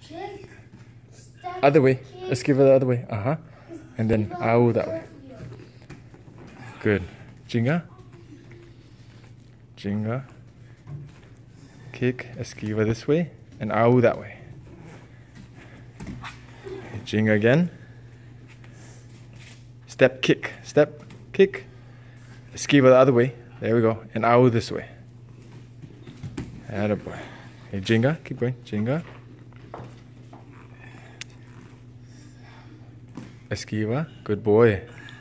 Other way. Esquiva the other way. And then au that way. Good. Ginga. Ginga. Kick. Esquiva this way. And au that way. Ginga again. Step, kick. Step, kick. Esquiva the other way. There we go. And au this way. Attaboy. Hey, Ginga. Keep going. Ginga. Esquiva. Good boy.